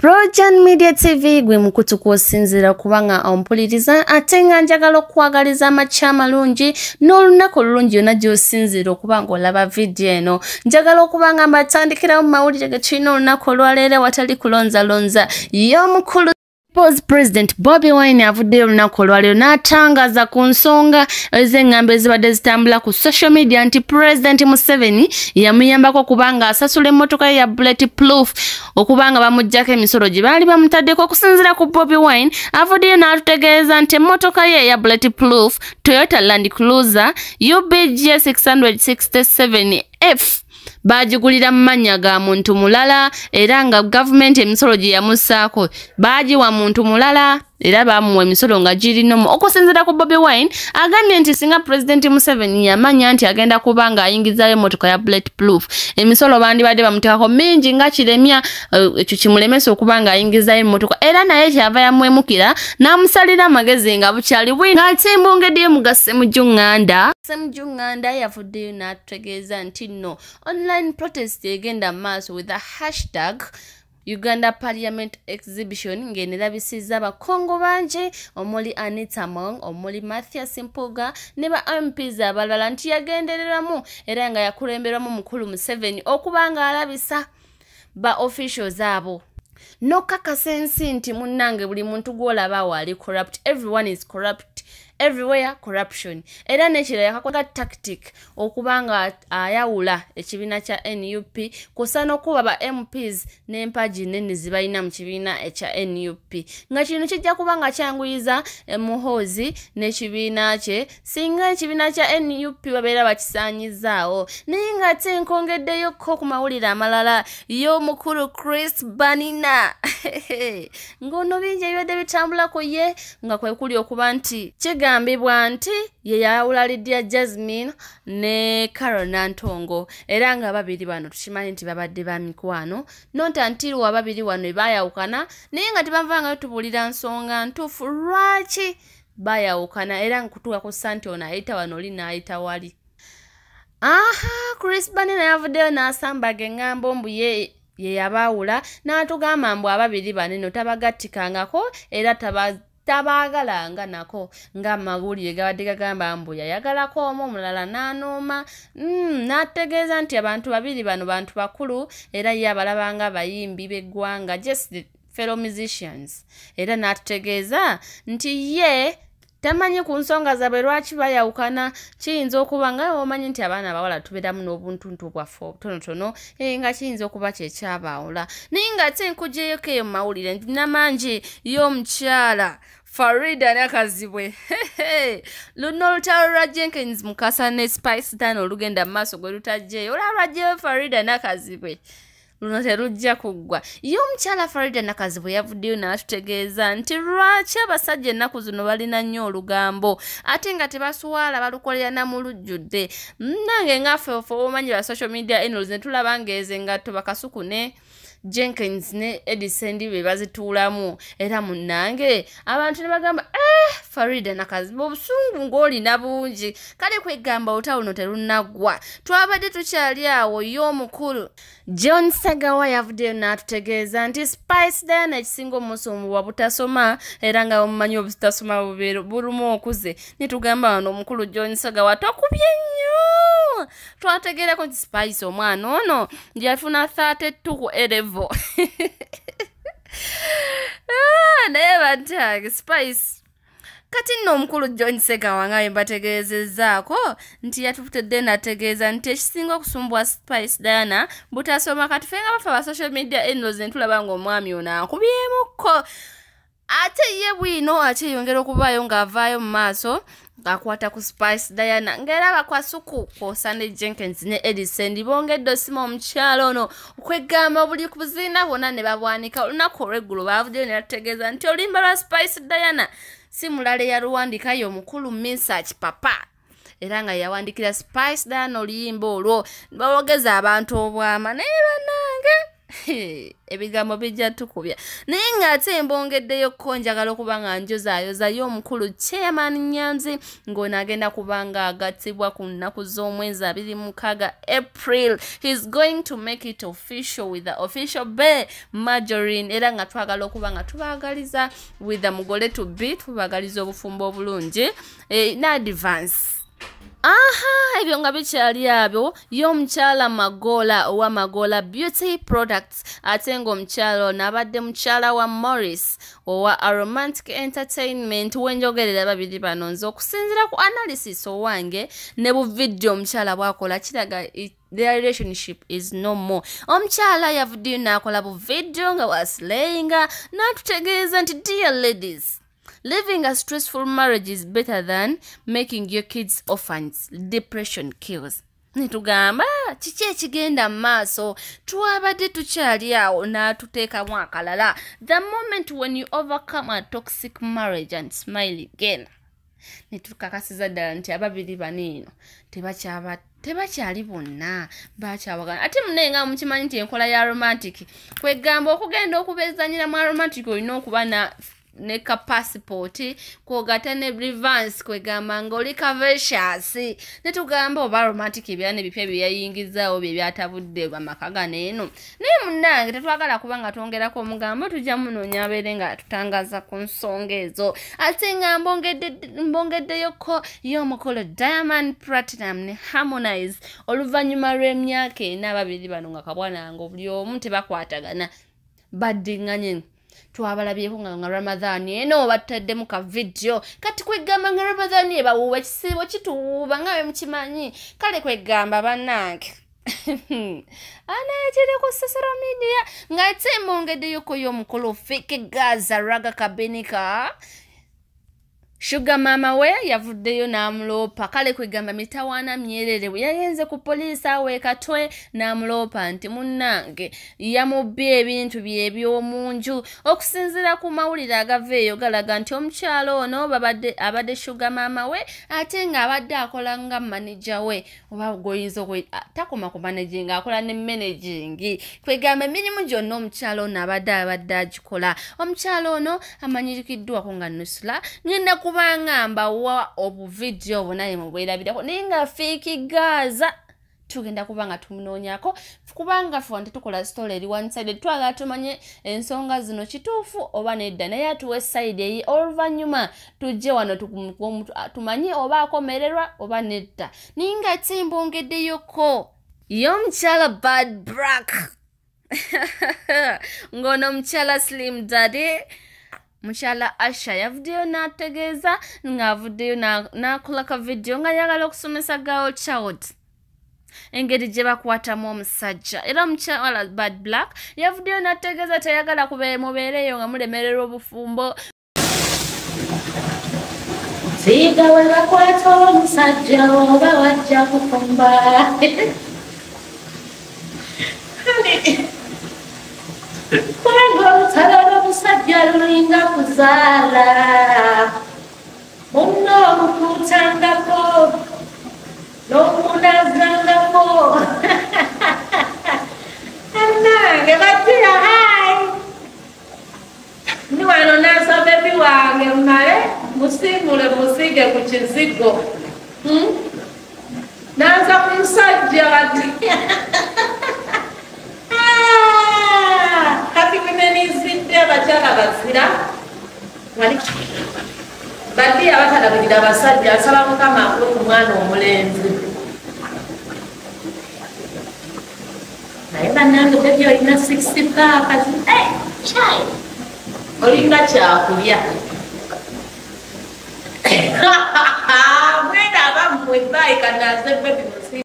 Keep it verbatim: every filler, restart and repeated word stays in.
PROJOURN Media T V gwe mukutu kwosinzira kubanga ompuliriza ate nga njagala okukwagaliza amakya amalungi n'olunaku olulungi yonna gy'osinzira okubanga olaba vidiyo eno. Njagala okubanga mbatandikirawo mu mawulire ge tulina olunaku olwaleero watali kulonzalonza y'omukulu Pose President BobiWine avuddeyo olunaku olwaleero n'atangaza ku nsonga ez'engamba ezibadde zitambula ku social media nti President Museveni yamuyambako kubanga asasula emmotoka ye ya bulletproof okubanga bamuggyako emisolo gye baali bamutaddeko. Okusinziira ku BobiWine avuddeyo n'atutegeeza nti emmotoka ye ya bulletproof Toyota Land Cruiser U B G six sixty-seven F bajigulira mu mannya ga muntu mulala era nga government emisolo gye yamusaako bagiwa muntu mulala era bamuwa emisolo nga giri nomu. Okusinziira ku BobiWine agambye nti singa President Museveni yamanya nti agenda kubanga ayingizayo emmotoka ya bulletproof emisolo bandibadde bamuteekako mingi nga kiremya ekyo kimulemesa okubanga ayingizayo emmotoka era naye kyava yamwemukira n'amusalira amagezi nga bukyali bwingi. Ate mbongeddeyo mugase mu Junganda Semujunganda yavuddeyo n'atutegeeza nti no online protest egenda maaso with a hashtag Uganda Parliament Exhibition ng'enerabisizza abakongo bangi omuli Anita Mong, omuli Mathias Mpuga ne ba M Ps abalala nti yagendereramu era nga yakulemberwamu mukulu Museveni okubanga alabisa ba officials abo. No kakasensi nti munnange buli muntu gw'olaba wali corrupt. Everyone is corrupt. Everywhere corruption. Era nekira yakakola tactic okubanga ayawula ekibiina kya N U P kusana okuba ba M Ps n'empaji nene zibalina mu kibiina ekya N U P. Nga kino kijja kubanga kyanguyiza Muhoozi n'ekibiina kye singa ekibiina kya N U P babeera bakisaanyizaawo. Naye nga ate nkongeddeyo ko ku mawulire amalala y'omukulu Chris Banina ng'ono bingi ebibadde bitambulako ye nga kwe kuli okuba nti kigambibwa nti ye yawula Lydia Jasmine ne Carol Nantongo era nga babiri bano tukimanyi nti babadde ba mikwano nonta ntirwa babiri wano bayawukana naye nga tebavanga tubuulira nsonga ntuufu lwaki bayawukana era nkutuuka ku santi ono ayita wano oli n'ayita wali. Aha, Chris Banina yavuddeyo n'asambaga engambo mbu ye ye yabaawula n'atugamba mbu ababiri baneno tabagattikangako era taba tabagalanga nako nga mawulire gabadde gagamba mbu yayagalako omu omulala n'anooma. Mm, n'ategeeza nti abantu babiri bano bantu bakulu era ye abalabanga bayimbi b'eggwanga just the fellow musicians era n'atutegeeza nti ye tamanyi ku nsonga zaabwe lwaki bayawukana. Kiyinza okuba nga omanyi nti abaana abawala tubeeramu n'obuntuntu bwaffe obutonotono e, nga kiyinza okuba kyekyabaawula. Naye nga ate nkuggyeyoko eyo mu mawulire nti namangi y'omukyala Farida Nakazibwe luno olutalo lwa Jenkins Mukasa ne Spice Dan olugenda mu maaso gwe lutajjeeyo olaba lwajjeyo Farida Nakazibwe luno terujja kuggwa. Y'omukyala Farida Nakazibwe yavuddeyo n'atutegeeza nti lwaki abasajja ennaku zino balina nnyo olugambo ate nga tebasuwaala balukolera na mu lujjudde. Nange ngaffe ofe omanyi ba social media eno ne tulaba ng'ezo engatto bakasuku ne Jenkins ne Edison be bazituulamu era munnange abantu ne bagamba eh Farida Nakazibwe obusungu ng'olina bungi kale kwegamba olutalo terunaggwa. Twabadde tukyali awo y'omukulu John Sagawa yavuddeyo n'atutegeeza nti Spice Diana ekisinga omusumbuwa butasoma era nga omumanyi obutasoma bulumu okuze nitugamba wano omukulu John Sagawa tokubye nnyo twategeerako nti Spice omwana ono yafuna thirty-two ku elevo ah, naye bantage Spice kati nno omukulu John Sagawa nga mbategeezezaako nti yatutedde nategeeza nti ekisinga okusumbuwa Spice Diana butasoma kati fenga bafa ba social media eno ze ntulaba ng'omwami ono akubyemukko ate ye bwino ate yongera okubaayo ng'avaayo mu maaso akwata ku Spice Diana ng'era bakwasuku kw'osane Jenkins ne Edison bongedde osima omukyalo ono okwegamba buli ku buziina bwonna ne babwanika olunaku olw'eggulu baavuddeyo ne bategeeza nti oluyimba lwa Spice Diana si mulala yaluwandika ye omukulu Message Papa era nga yawandikira Spice Diana oluyimba olwo balogeza abantu obwama naye bannange ebigambo bijja tukubya naye ng'ate embongeddeyo ko njagala okuba nga njozaayozayo omukulu chairman Nyanzi ng'ono agenda kubanga agattibwa ku nnaku z'omwezi abiri mukaaga April. He's going to make it official with the official bay margarine era nga twagala okuba nga tubaagaliza with the mugole to be tubaagaliza obufumbo obulungi eh, na advance. Aha, ebyo nga bikyali abyo y'omukyala Magola owa Magola Beauty Products ate ng'omukyala ono abadde mukyala wa Morris owa Aromantic Entertainment wenjogerera babiri bano nze okusinziira ku analysis owange ne bu video omukyala bwakola kiraga their relationship is no more. Omukyala yavuddeyo n'akola bu video nga waslayinga n'atutegeeza nti dear ladies, living a stressful marriage is better than making your kids orphans. Depression kills. Nitugamba kiki ekigenda maaso twabadde tukyali awo n'atuteekamu akalala. The moment when you overcome a toxic marriage and smile again. Nitukakasiza ddala nti ababiri baniino tebakyaba tebakyali bonna bakyawagana ate munenga mukimanyi nti enkola ya romantic kwegamba okugenda okubeezanyira mu romantic olina okuba na ne ka passport kwogata ne reverse kwegamba ng'oli kavicious netugamba oba romantic ebyane bipya byayingizaawo bye byatabudde bamaka ganeeno naye munnange tetwagala kuba nga twongerako omugambo tujja munoonya abeere nga tutangaza ku nsonga ezo ate nga mbongeddeyo ko y'omukolo Diamond Platinum ne Harmonize oluvannyuma lw'emyaka ena ababiri bano nga kabwana nga buli omu tebakwatagana baddinganye twabalabyeko nga Ramadan eno batadde ka video kati kwegamba nga Ramadan ebawuwa ekisibo kituuba nga bwe mukimanyi kale kwegamba bannange ana ekiri ku social media ng'ate embongeddeyo ko y'omukolo fake Gaza Raga Kabenika Sugar mama we yavuddeyo n'amulopa kale kwegamba mitawaana myerere bwe yayenze ku poliisi awe katwe n'amulopa nti munnange yamubbye ebintu bye eby'omunju okusinziira ku mawulire agaveeyo galaga nti omukyalo ono babadde abadde Sugar mama we ate ng'abadde akola nga manager we oba goyinza takoma ku managing akola ne managing kwegamba emirimu gyonna omukyalo ono abadde abadde agikola omukyalo ono amanyikiddwako nga Nusula ngenda ku kubanga wa obu video obunaye mubwerabirako naye nga fake Gaza tugenda kubanga tumunoonyako kubanga fonte tukola story eri one side twagala tumanye ensonga zino kituufu oba nedda naye atuwe side eyi oluvannyuma tujje wano tumanye oba akomererwa oba nedda naye nga tsimbongeddeyoko y'omukyala Bad Black ngono omukyala Slim Daddy Mushala Asha yavuddeyo n'ategeeza ng'avuddeyo n'akola ka video nga yagala okusomesa girl child engeri gye bakwatamu omusajja era omukyala Bad Black yavuddeyo n'ategeeza teyagala mubeereyo nga mulemererwa obufumbo siga we bakwata omusajja oba wajja kufumba Kwego talala musajja lulinga kuzaala Muno mukutangako Nomunazangako Anange batira hai Ni wano nasa bebi wange male Musimule musige kuchizigo hmm? Nasa kumusajja batira Happy women is in there, but Jalabasira. But the other did have a Sadia Salamaka, one or Molenzi. I have another baby in a sixty five. Hey, child. Olinga Chakuya. When I'm with bike and I said, baby,